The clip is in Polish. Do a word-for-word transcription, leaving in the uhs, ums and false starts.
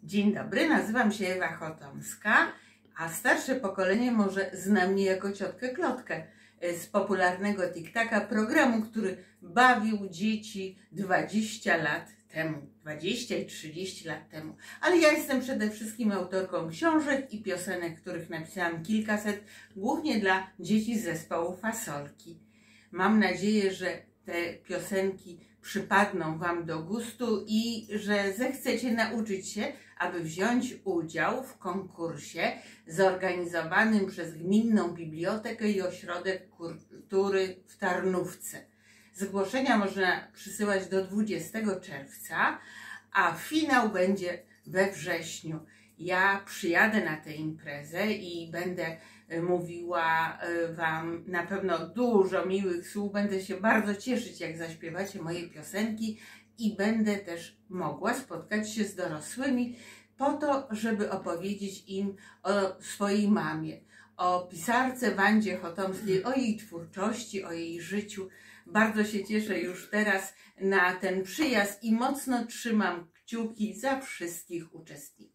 Dzień dobry, nazywam się Ewa Chotomska, a starsze pokolenie może zna mnie jako ciotkę Klotkę z popularnego TikToka, programu, który bawił dzieci dwadzieścia lat temu, dwadzieścia i trzydzieści lat temu. Ale ja jestem przede wszystkim autorką książek i piosenek, których napisałam kilkaset, głównie dla dzieci z zespołu Fasolki. Mam nadzieję, że te piosenki przypadną Wam do gustu i że zechcecie nauczyć się, aby wziąć udział w konkursie zorganizowanym przez Gminną Bibliotekę i Ośrodek Kultury w Tarnówce. Zgłoszenia można przysyłać do dwudziestego czerwca, a finał będzie we wrześniu. Ja przyjadę na tę imprezę i będę mówiła Wam na pewno dużo miłych słów. Będę się bardzo cieszyć, jak zaśpiewacie moje piosenki i będę też mogła spotkać się z dorosłymi po to, żeby opowiedzieć im o swojej mamie, o pisarce Wandzie Chotomskiej, o jej twórczości, o jej życiu. Bardzo się cieszę już teraz na ten przyjazd i mocno trzymam kciuki za wszystkich uczestników.